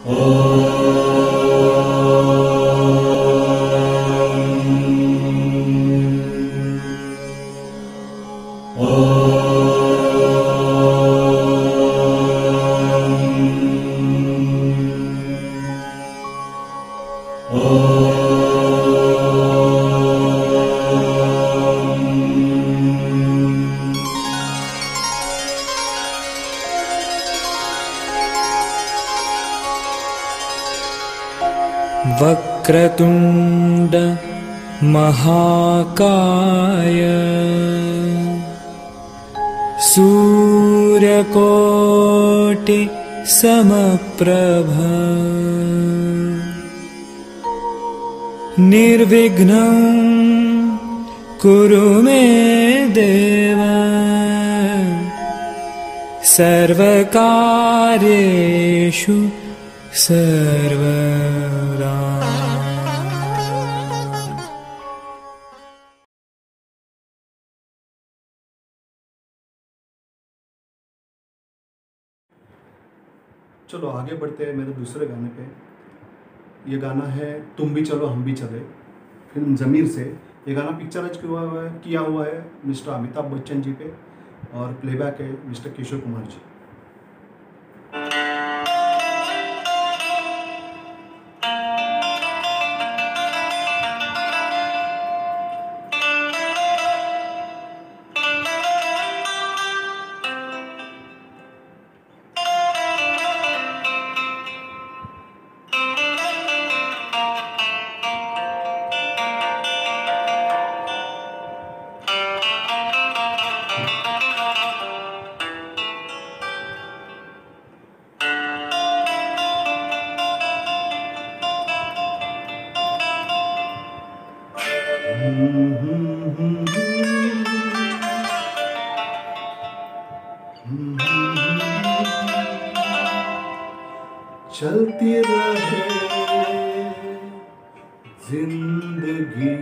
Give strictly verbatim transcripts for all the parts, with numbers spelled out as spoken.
वक्रतुंड महाकाय सूर्यकोटि समप्रभ निर्विघ्नं कुरु मे देव सर्वकार्येषु सर्वदा। चलो आगे बढ़ते हैं मेरे दूसरे गाने पे। ये गाना है तुम भी चलो हम भी चले, फिल्म ज़मीर से। ये गाना पिक्चराइज किया हुआ है किया हुआ है मिस्टर अमिताभ बच्चन जी पे, और प्लेबैक है मिस्टर किशोर कुमार जी। चलती रहे जिंदगी,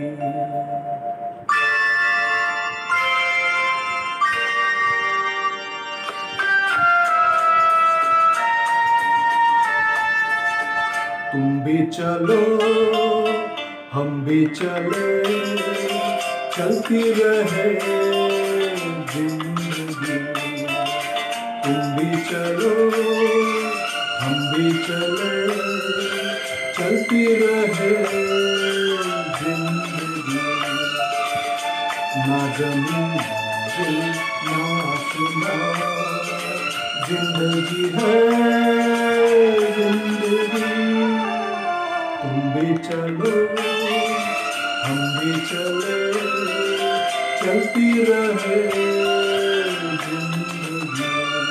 तुम भी चलो हम भी चले, चलती रहे जिंदगी। तुम भी चलो हम भी चले, चलती रहे जिंदगी। ना जमीन ना आसमां, जिंदगी है जिंदगी। तुम भी चलो हम भी चले, चलती रहे जिंदगी।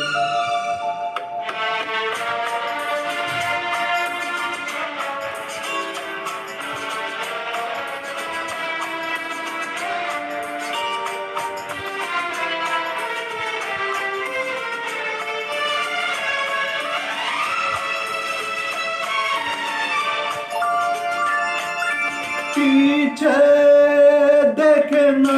पीछे देखना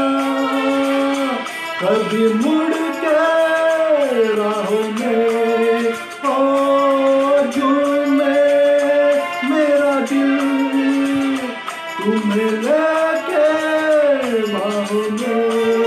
कभी मुड़ के राहों में, ओ झूमे मेरा दिल तुम्हें लेके बाहों में।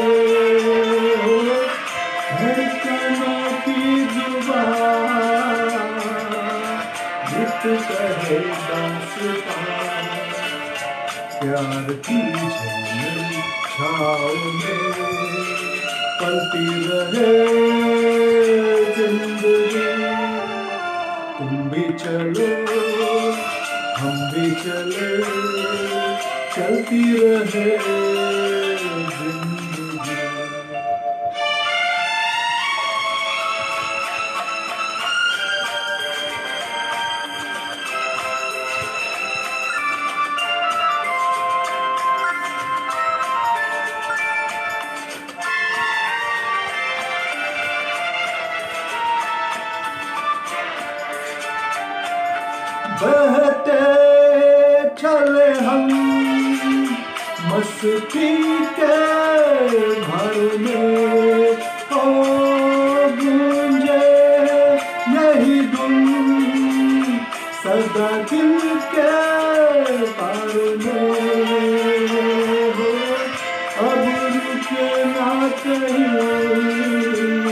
धड़कनों की जुबान गीत कहे दास्तां, प्यार की झलक छाँव में पलती रहे जिंदगी। तुम भी चलो हम भी चले, चलती रहे जिंदगी। बहते चले हम मस्ती के घर में, ओ गूंजे यही धुन सदा दिल के तार में हो, अब रुके ना कहीं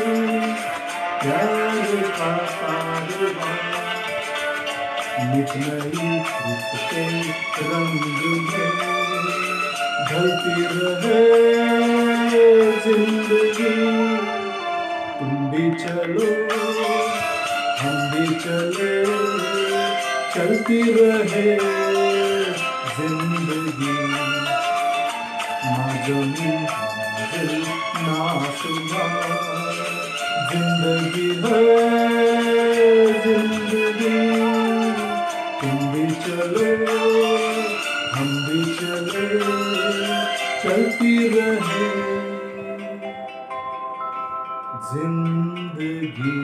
प्यार का कारवां, मिट नहीं रुत के रंग में ढलती रहे जिंदगी। तुम भी चलो हम भी चले, चलती रहे जिंदगी। ना जमीन मंजिल ना आसमां, जिंदगी है जिंदगी। तुम भी चलो हम भी चले, चलती रहे जिंदगी।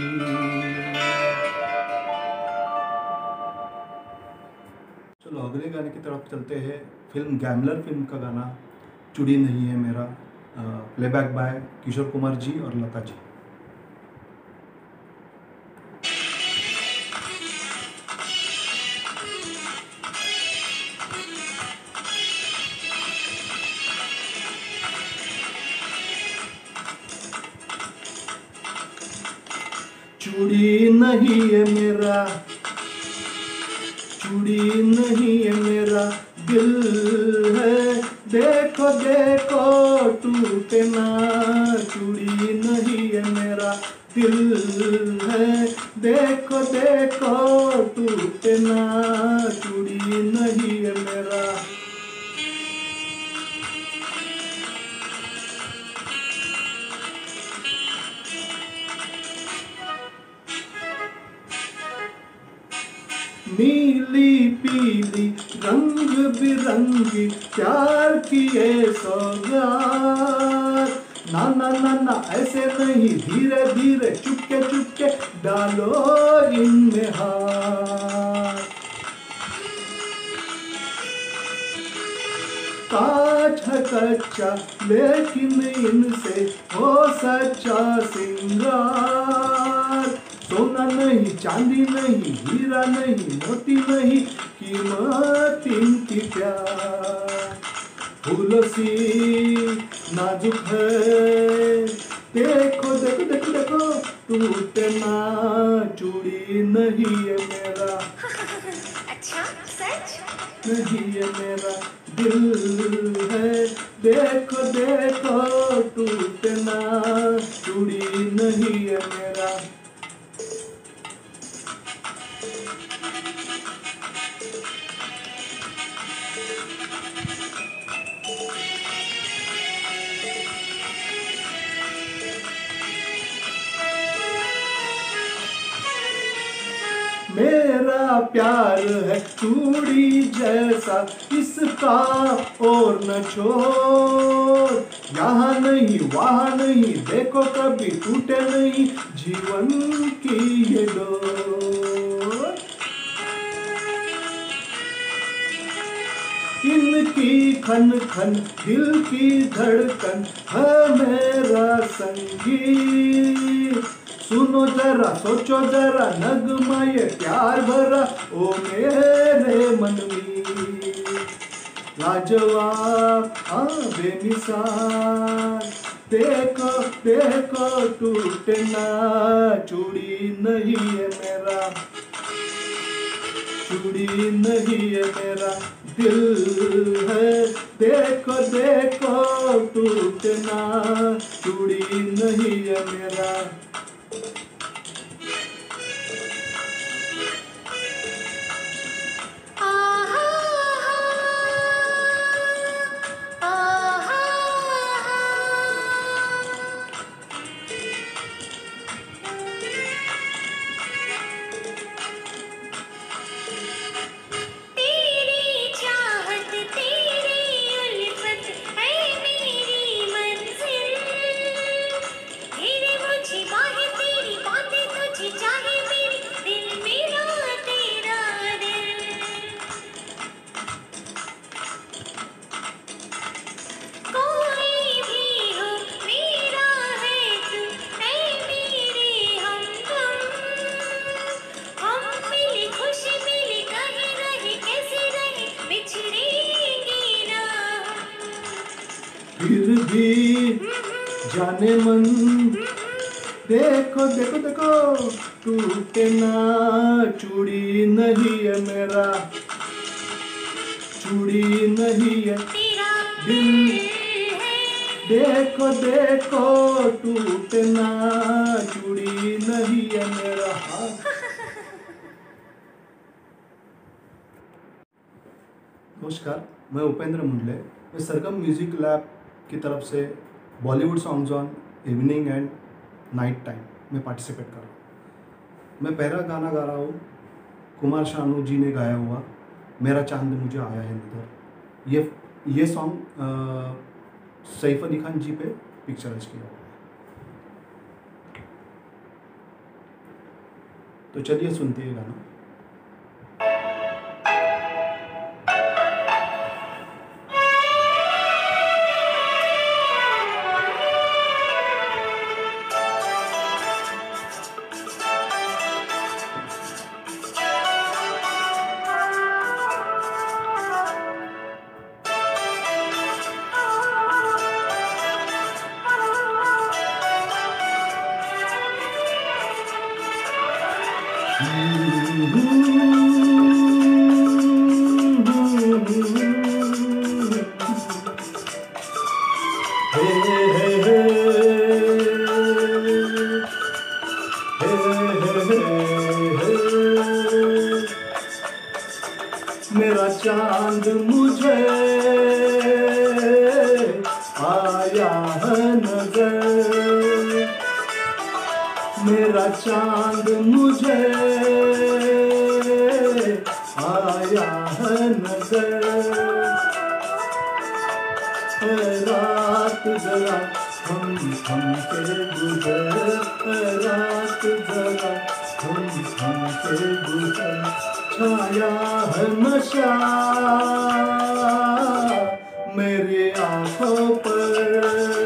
चलो अगले गाने की तरफ चलते हैं। फिल्म गैमलर फिल्म का गाना चूड़ी नहीं है मेरा, प्लेबैक बाय किशोर कुमार जी और लता जी। चूड़ी नहीं है मेरा, चूड़ी नहीं है मेरा दिल है, देखो देखो टूटे ना। चूड़ी नहीं है मेरा दिल है, देखो देखो टूटे ना। चूड़ी नहीं है मेरा। नीली पीली रंग बिरंगी प्यार की ये सौगात, ना ना ना ना ऐसे नहीं, धीरे धीरे चुपके चुपके डालो इनमें हाथ। कांच है कच्चा लेकिन इनसे हो सच्चा सिंगार। सोना नहीं चांदी नहीं हीरा नहीं मोती नहीं, कीमत इनकी प्यार। फूलों सी नाजुक है, देखो देखो देखो देखो टूटे ना। चूड़ी नहीं है मेरा, अच्छा सच नहीं है मेरा दिल है, देखो देखो टूटे ना। चूड़ी नहीं है मेरा। मेरा प्यार है चूड़ी जैसा, इसका और न छोड़। यहाँ नहीं वहाँ नहीं, देखो कभी टूटे नहीं जीवन की ये डोर। इनकी खन खन दिल की धड़कन है मेरा संगीत। सुनो जरा सोचो जरा नगमा ये प्यार भरा ओ मेरे मन में। लाजवाब हाँ बेमिसाल, देखो देखो टूटे ना। चूड़ी नहीं है मेरा, चूड़ी नहीं है मेरा दिल है, देखो देखो टूटे ना। चूड़ी नहीं है मेरा। बात फिर भी जाने मन, देखो देखो देखो टूटे ना, चूड़ी नहीं है मेरा, चूड़ी नहीं है दिल, देखो देखो टूटे ना, चूड़ी नहीं है मेरा हाथ। नमस्कार, मैं उपेंद्र मुंडले। मैं सरगम म्यूजिक लैब की तरफ से Bollywood songs on evening and night time में पार्टिसिपेट कर रहा हूँ। मैं पहला गाना गा रहा हूँ कुमार शानू जी ने गाया हुआ मेरा चांद मुझे आया है नजर। ये ये सॉन्ग सैफ अली खान जी पे पिक्चराइज किया हुआ है। तो चलिए सुनते हैं गाना। मेरा चांद मुझे आया है नजर, मेरा चांद मुझे आया है नजर। रात जरा हम हम के गुजर, रात जरा हम हम के गुजर। छाया है नशा मेरी आंखों पर,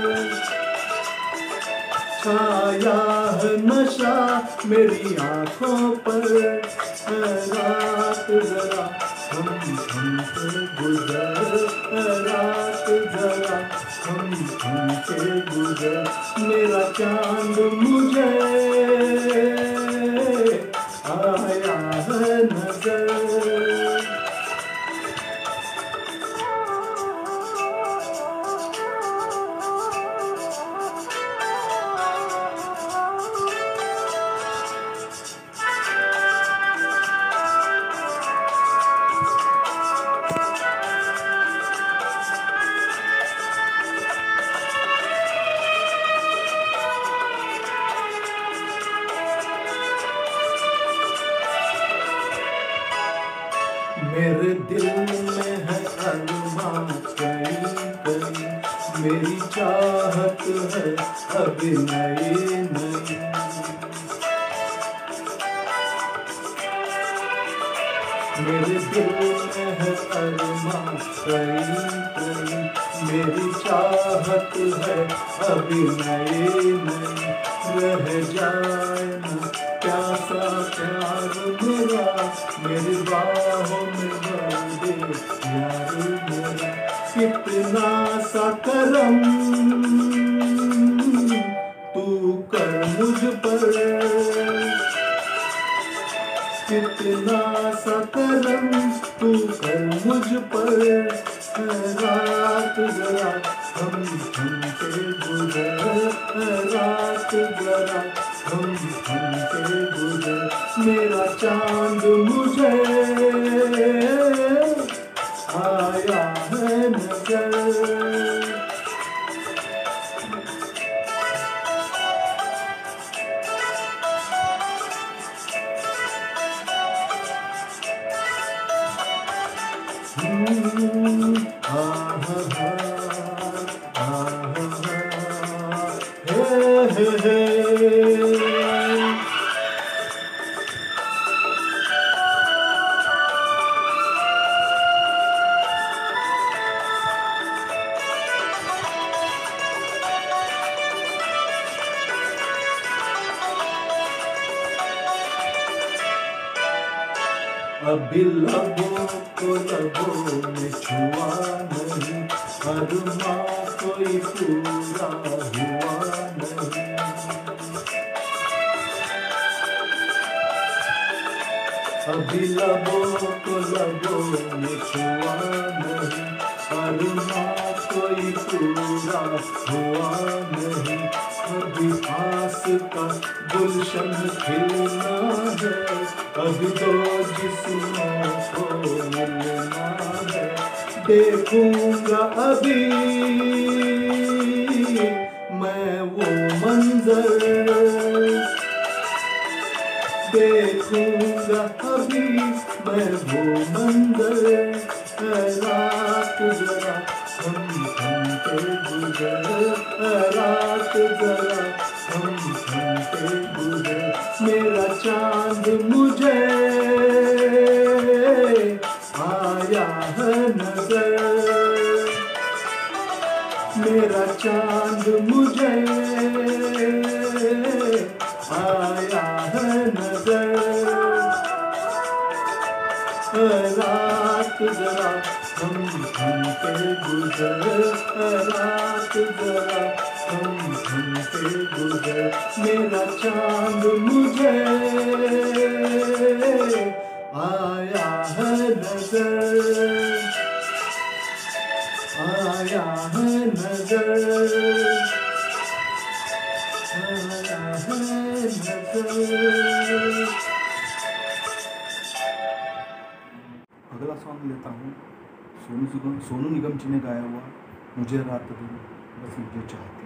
छाया है नशा मेरी आंखों पर। रात जरा हम हम के गुजर, रात जरा हम हम के गुजर। मेरा चांद मुझे आया है नजर। मेरे दिल में है अरमान कहीं कहीं, मेरी चाहत है अभी नई नई। मेरे दिल में है अरमान कहीं कहीं, मेरी चाहत है अभी नई नई। रह जाए ना प्यासा प्यार मेरा, मेरी बाहों में भर दे प्यार मेरा। कितना सा करम तू कर मुझ पर, कितना सा करम तू कर मुझ पर। रात जरा हम हम के गुजर, रात जरा हम हम के गुजर। मेरा चांद मुझे आया है नजर। अभी लबों को लबों में छुआ नहीं, अरमां कोई पूरा हुआ नहीं। अभी लबों को लबों में छुआ नहीं, अरुणा कोई पूरा हुआ नहीं। अभी आस का गुलशन खिलना है, अभी दो जिस्मों को मिलना है। देखूंगा अभी मैं वो मंजर, देखूंगा अभी मैं वो मंजर। रात जरा हम हम के गुजर, रात जरा हम हम के गुजर। मेरा चांद मुझे आया है नजर, मेरा चांद मुझे आया है नजर। रात जरा हम हम के गुजर, रात जरा हम हम के गुजर। मेरा चांद मुझे आया है नजर, आया है नजर, आया है नजर। अगला सॉन्ग लेता हूँ सोनू निगम सोनू निगम जी ने गाया हुआ, मुझे रात दिन बस मुझे चाहती।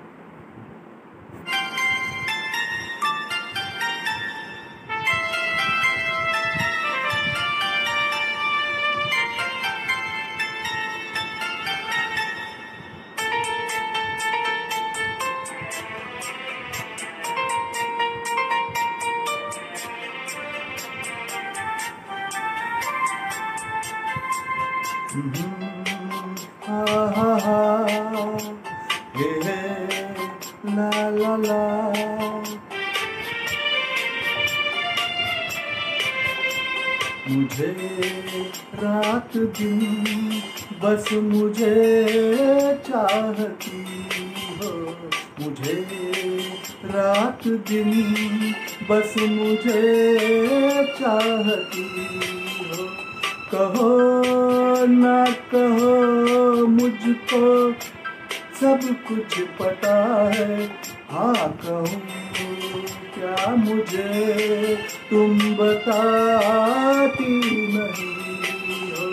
हा हा हा हे हे ला ला ला। मुझे रात दिन बस मुझे चाहती हो, मुझे रात दिन बस मुझे चाहती हो। कहो ना कहो मुझको सब कुछ पता है, हाँ कहूँ क्या मुझे तुम बताती नहीं हो।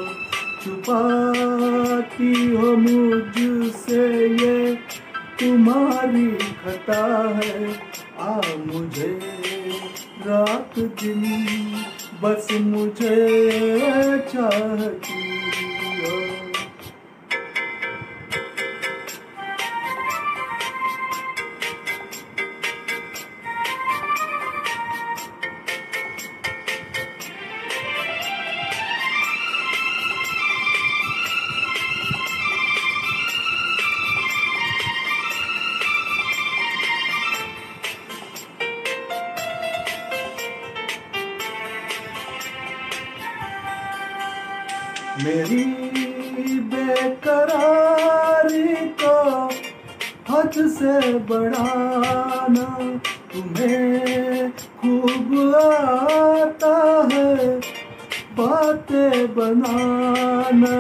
छुपाती हो मुझसे ये तुम्हारी खता है, आ मुझे रात दिन बस मुझे चाहती हो। मेरी बेकरारी को हद से बढ़ाना तुम्हें खूब आता है, बातें बनाना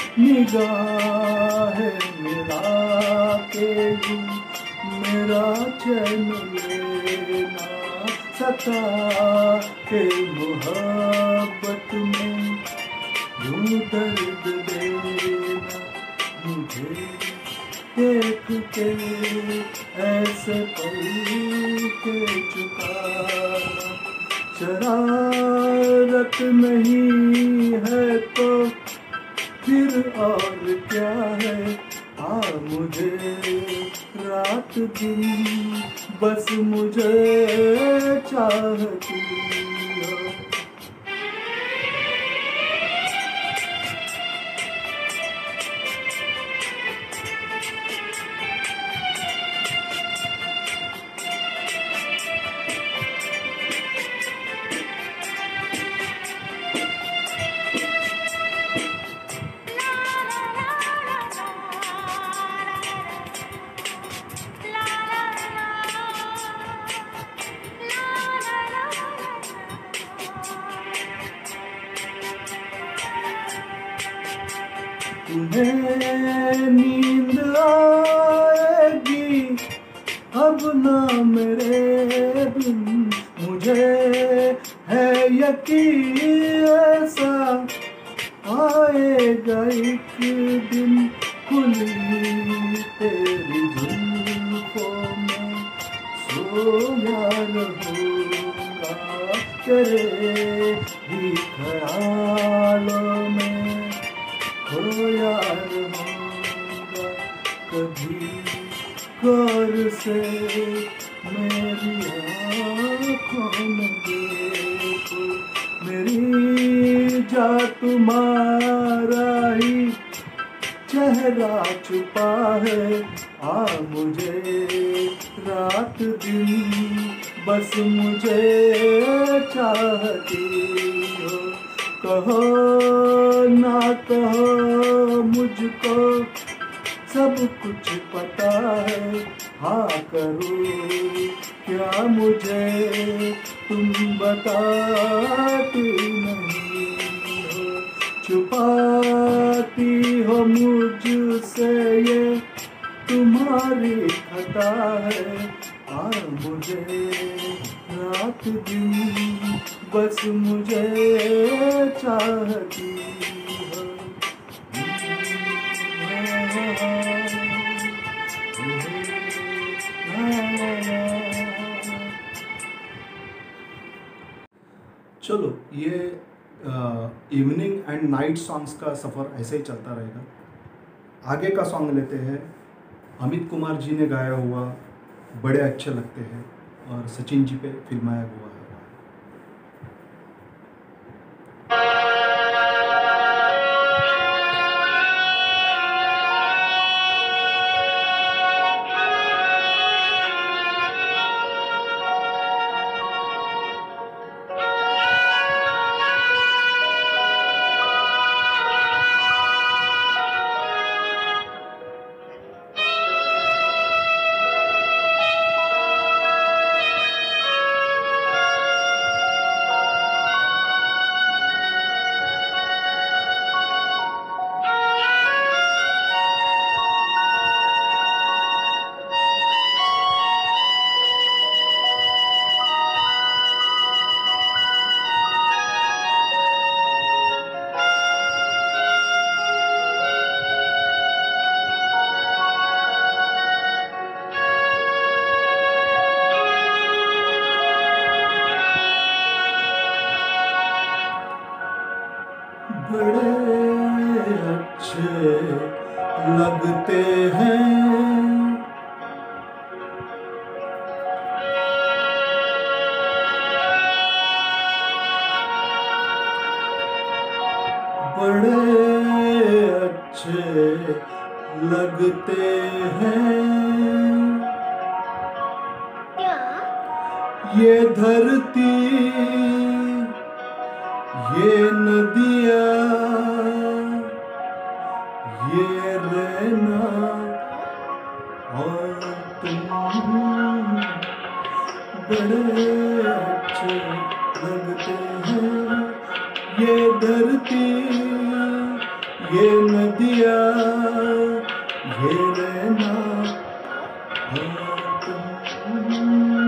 निगाहें मिला के यूं मेरा चैन लेना। सता के मोहब्बत में यूं दर्द देना, मुझे देख के ऐसे पल के चुकाना। शरारत नहीं है तो फिर और क्या है, आ मुझे रात दिन बस मुझे चाहती हो। तुम्हें नींद आएगी अब ना मेरे बिन, मुझे है यकीन ऐसा आएगा एक दिन, खुली तेरी जुल्फों में सोया रहूंगा, तेरे ही ख्यालों में खोया रहूंगा। कभी गौर से मेरी आँखों में देखो, मेरी जा तुम्हारा ही चेहरा छुपा है। आ मुझे रात दिन बस मुझे चाहती हो, कहो ना कहो मुझको सब कुछ पता है। हाँ करूँ क्या मुझे तुम बताती नहीं हो, छुपाती हो मुझसे ये तुम्हारी खता है। आ मुझे रात दिन बस मुझे चाहती हो। चलो ये इवनिंग एंड नाइट सॉन्ग्स का सफ़र ऐसे ही चलता रहेगा। आगे का सॉन्ग लेते हैं, अमित कुमार जी ने गाया हुआ बड़े अच्छे लगते हैं और सचिन जी पे फिल्माया हुआ है। बड़े अच्छे लगते हैं बड़े अच्छे लगते हैं क्या? ये धरती ये नदियाँ ये रहना और तुम बड़े अच्छे लगते हैं। ये धरती ये नदियाँ ये रहना और तुम।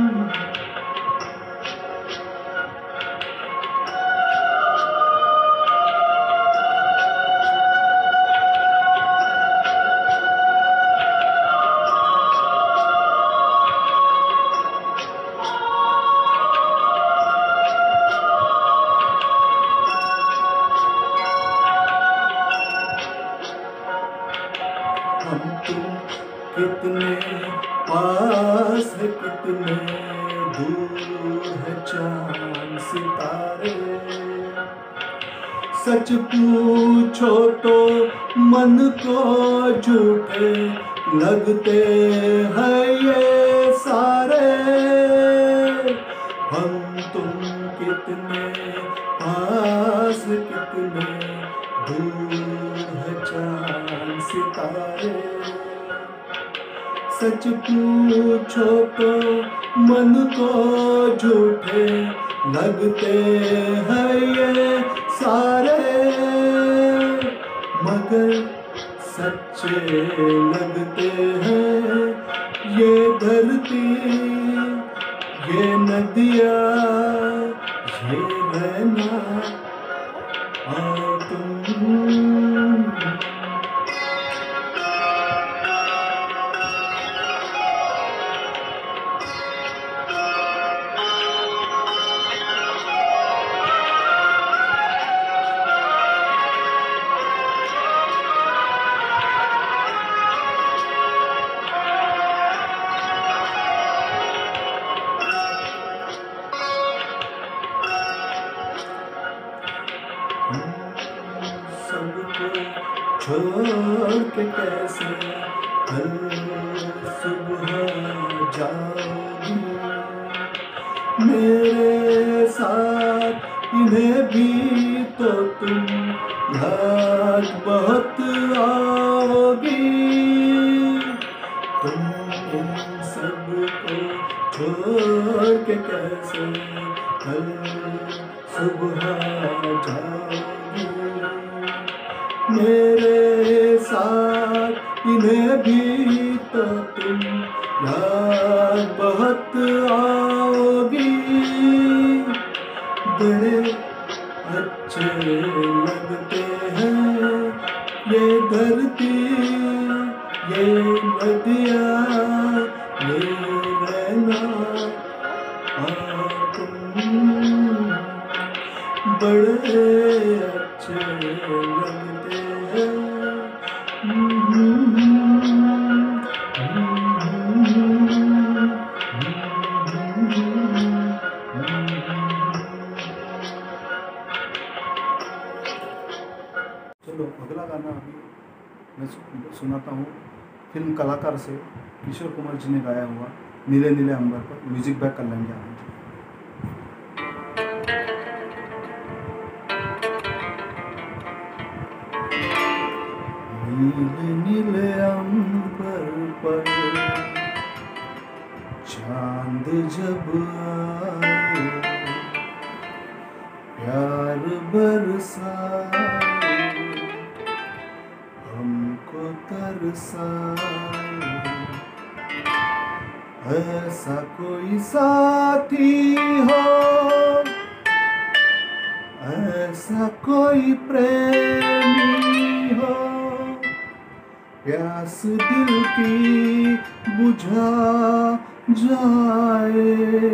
हम तुम कितने पास है कितने दूर है चांद सितारे। सच पूछो तो मन को झूठे लगते हैं ये सारे। हम तुम कितने पास कितने दूर है चांद सितारे। सच पूछो तो मन को झूठे लगते हैं ये सारे। मगर सच्चे लगते हैं ये धरती, ये नदियाँ, ये रहना और तुम। सबको छोड़ के कैसे कल सुबह जाओगी, मेरे साथ इन्हें भी तो तुम याद बहुत आओगी। तुम इन सबको छोड़ के कैसे कल सुबह जाओगी, मेरे साथ इन्हें भी तो तुम याद बहुत आओगी। बड़े अच्छे लगते हैं ये धरती, ये नदियाँ, ये रहना और तुम। बड़े अच्छे लगते हैं। चलो अगला गाना अभी मैं सुनाता हूँ, फिल्म कलाकार से किशोर कुमार जी ने गाया हुआ नीले नीले अंबर पर, म्यूजिक बाय कल्याण जी। नीले नीले अंबर पर चांद जब आए, प्यार बरसाए, हमको तरसाए, ऐसा कोई साथी हो, ऐसा कोई प्रेमी हो, प्यास दिल की बुझा जाए।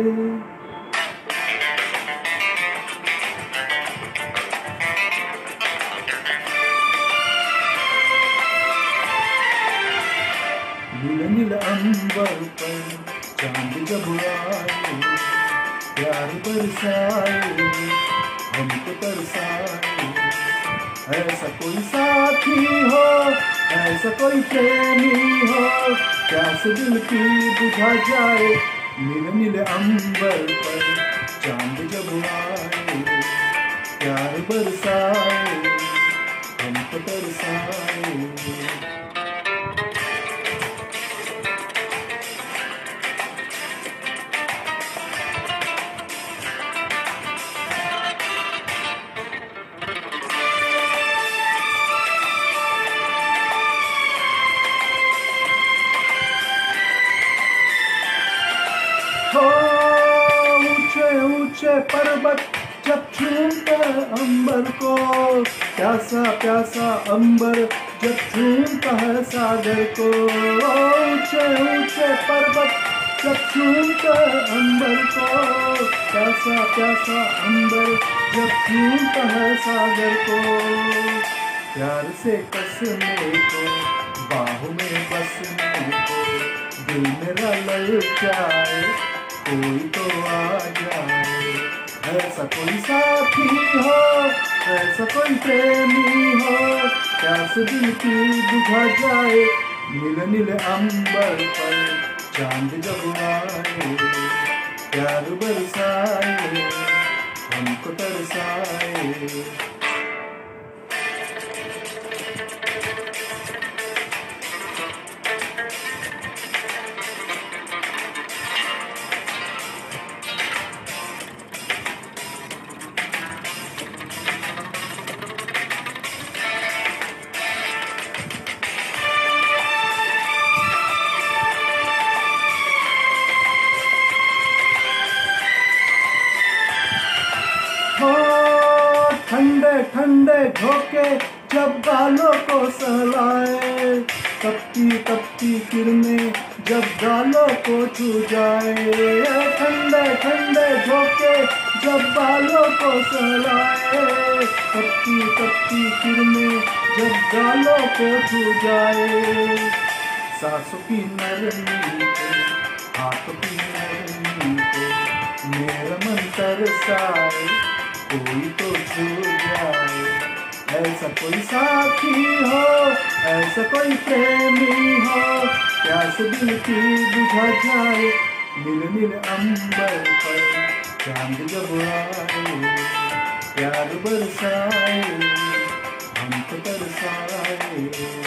नीले नीले अंबर पर चांद जब आए, प्यार बरसाए, हमको तरसाए, ऐसा कोई साथी हो, ऐसा कोई प्रेमी हो, प्यास दिल की बुझा जाए। नीले नीले अंबर पर चांद जब आए, प्यार बरसाए, हमको तरसाए। ऊंचे ऊंचे पर्वत जब छूते अंबर को, प्यासा प्यासा अंबर जब छूता है सागर को। ऊंचे ऊंचे पर्वत जब छूते अंबर को, प्यासा प्यासा अंबर जब छूता है सागर को। प्यार से कसने को, बाहों में बसने को, दिल मेरा ललचाए, कोई तो आ जाए। ऐसा कोई साथी हो, ऐसा कोई प्रेमी हो, प्यास दिल की बुझा जाए। नीले नीले अंबर पर चांद जब आए, प्यार बरसाए, हमको तरसाए। ठंडे ठंडे झोंके जब बालों को सहलाए, तपती तपती किरणें जब गालों को छू जाए, ठंडे ठंडे झोंके जब बालों को सहलाए, तपती तपती किरणें जब गालों को छू जाए। सांसों की नरमी को, हाथों की नरमी को मेरा मन तरसाए, कोई तो छू जाए। ऐसा कोई साथी हो, ऐसा कोई प्रेमी हो, प्यास दिल की बुझा जाए। नील नील अंबर पर चांद जब आए, प्यार बरसाए, हमको तरसाए।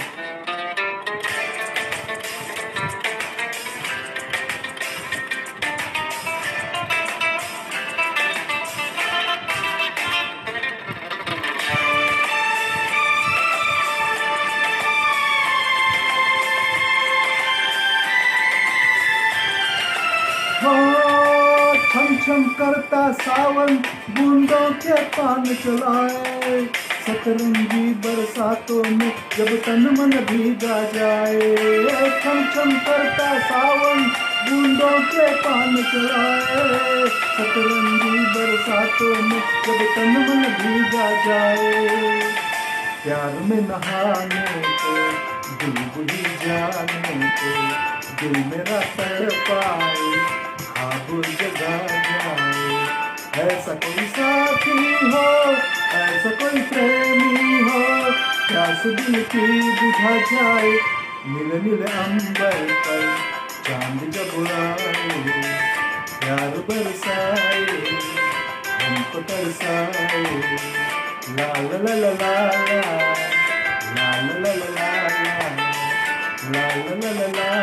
छम छम करता सावन बूंदों के पान चलाए, सतरंगी बरसातों में जब तन मन भीगा जाए। छम छम करता सावन बूंदों के पान चलाए, सतरंगी बरसातों में जब तन मन भीगा जाए। प्यार में नहाने को, डूब ही जाने को दिल मेरा तड़पाए, ख्वाब जगा जाए। ऐसा कोई साथी हो, ऐसा कोई प्रेमी हो, प्यास दिल की बुझा जाए। नील नील अंबर पर चांद जब आए, प्यार बरसाए, हमको तरसाए। ला ला ला ला ला ला ला ला ला ला ला ला ला ला ला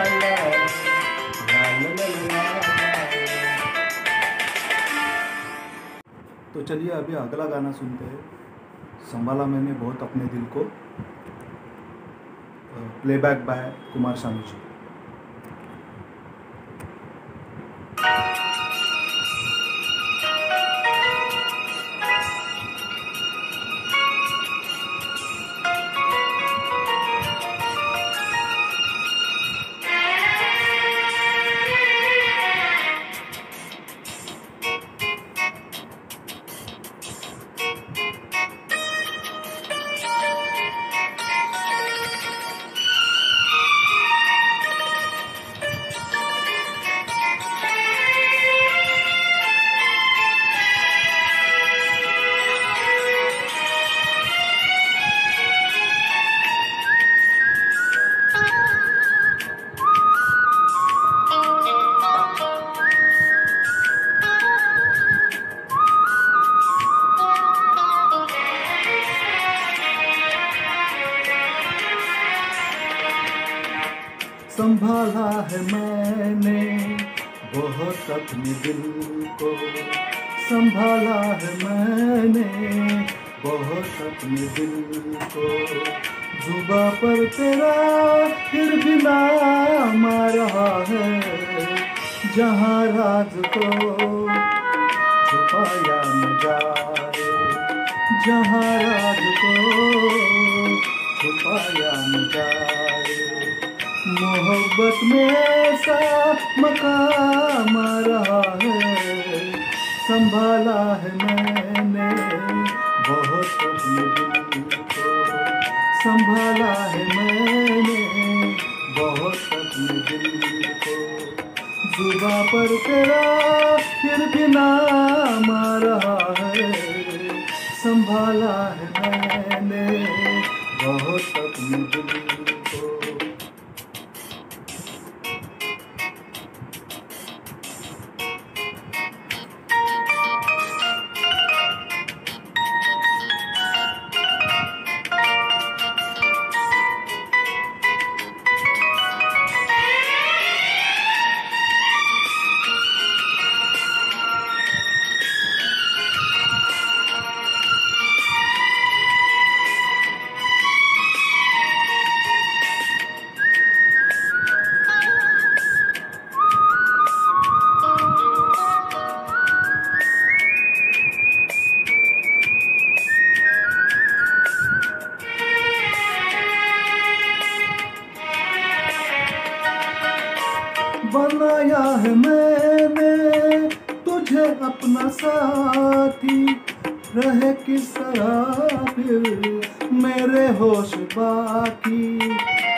ला ला। तो चलिए अभी अगला गाना सुनते हैं। संभाला मैंने बहुत अपने दिल को, प्लेबैक बाय कुमार शानू जी। संभाला है मैंने बहुत अपने दिल को, संभाला है मैंने बहुत अपने दिल को। जुबां पर तेरा फिर भी नाम आ रहा है, जहाँ राज को छुपाया न जाए, जहाँ राज को छुपाया न जाए। मोहब्बत में ऐसा मकाम आ रहा है, संभाला है मैंने बहुत अपने दिल को, संभाला है मैंने बहुत अपने दिल को। जुबां पर तेरा फिर भी नाम आ रहा है, संभाला है मैंने बहुत अपने दिल को। बनाया है मैंने तुझे अपना साथी, रहे किस तरह फिर मेरे होश बाकी।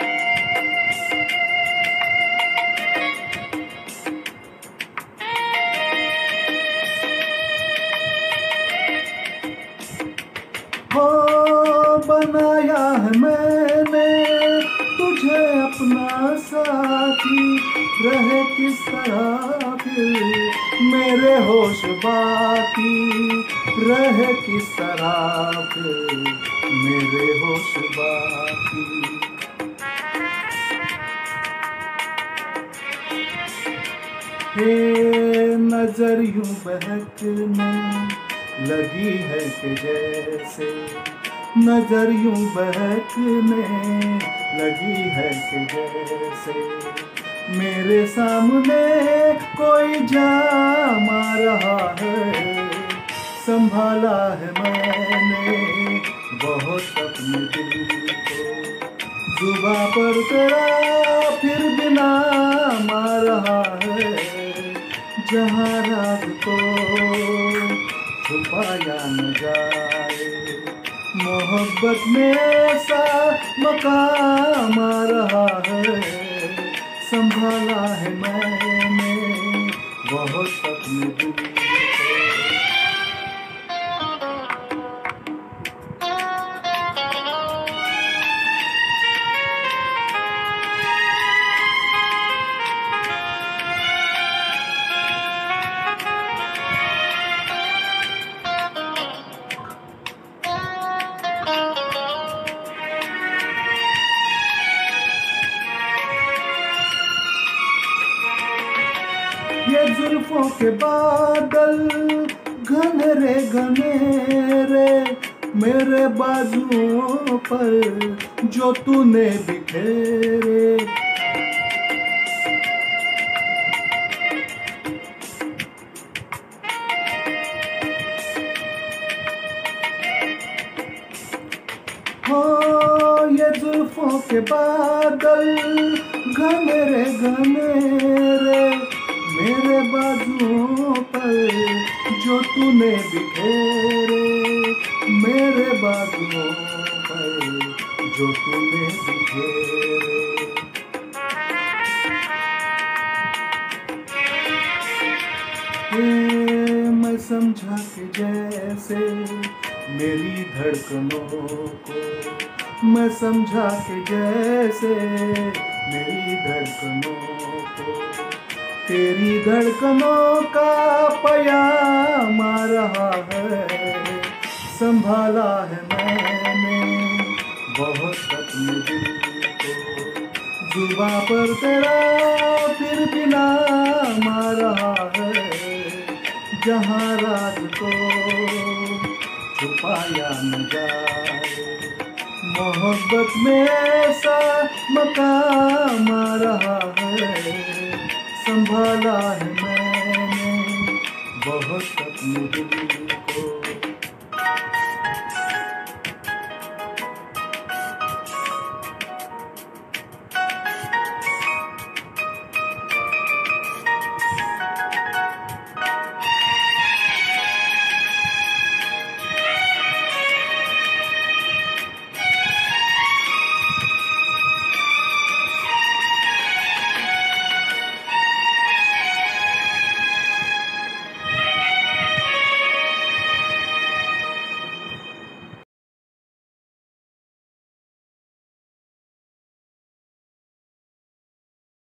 हो बनाया है मैंने तुझे अपना साथी, रहे किस तरह फिर मेरे होश बाकी, रहे किस तरह फिर मेरे होश बाकी। हे नजर यूं बहकने लगी है कि जैसे, नजर यूं बहकने लगी है कि जैसे मेरे सामने कोई जामा रहा है। संभाला है मैंने बहुत अपने दिल को, जुबां पर तेरा फिर भी नाम आ रहा है। जहाँ रात को छुपाया न जाए, मोहब्बत में ऐसा मकाम आ रहा है। संभाला है मैंने बहुत अपने दिल को। ये जुल्फों के बादल घनेरे घनेरे मेरे बाजुओं पर जो तूने बिखेरे। हो ये जुल्फों के बादल घनेरे घनेरे मेरे बाजुओं पर जो तूने बिखेरे, मेरे बाजुओं पर जो तूने बिखेरे। ए, मैं समझा कि जैसे मेरी धड़कनों को, मैं समझा कि जैसे मेरी धड़कनों को तेरी धड़कनों का पयाम आ रहा है। संभाला है मैंने बहुत अपने दिल को, जुबां पर तेरा फिर भी नाम आ रहा है। जहाँ रात को छुपाया न जाए, मोहब्बत में ऐसा मकाम आ रहा है। संभाला है मैंने बहुत अपने दिल को।